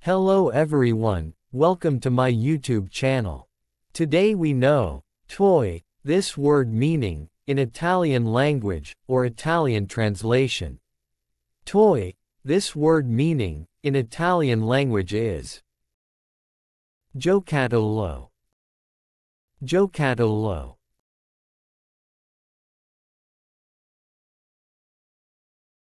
Hello everyone, welcome to my YouTube channel. Today we know, toy, this word meaning, in Italian language, or Italian translation. Toy, this word meaning, in Italian language is giocattolo. Giocattolo.